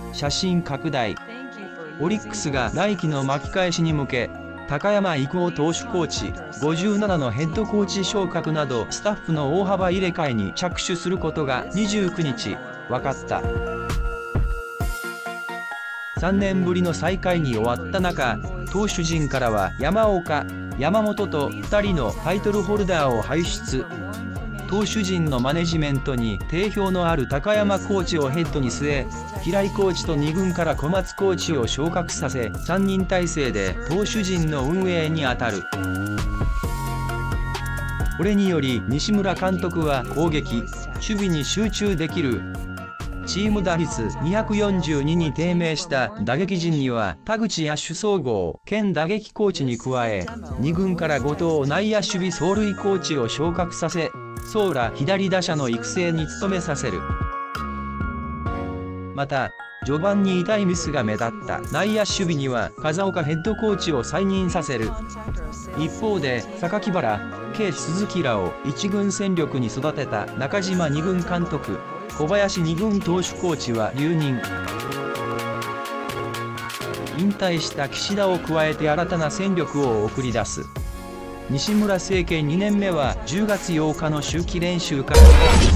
写真拡大。オリックスが来季の巻き返しに向け、高山郁夫投手コーチ、57のヘッドコーチ昇格などスタッフの大幅入れ替えに着手することが29日、分かった。3年ぶりの再開に終わった中、投手陣からは山岡、山本と2人のタイトルホルダーを輩出。投手陣のマネジメントに定評のある高山コーチをヘッドに据え、平井コーチと2軍から小松コーチを昇格させ、3人体制で投手陣の運営に当たる。これにより西村監督は攻撃、守備に集中できる。チーム打率242に低迷した打撃陣には田口野手総合兼打撃コーチに加え、2軍から後藤内野守備走塁コーチを昇格させ、ソーラ左打者の育成に努めさせる。また序盤に痛いミスが目立った内野守備には風岡ヘッドコーチを再任させる。一方で榊原、K鈴木らを1軍戦力に育てた中島2軍監督、小林2軍投手コーチは留任。引退した岸田を加えて新たな戦力を送り出す。西村政権2年目は10月8日の秋季練習から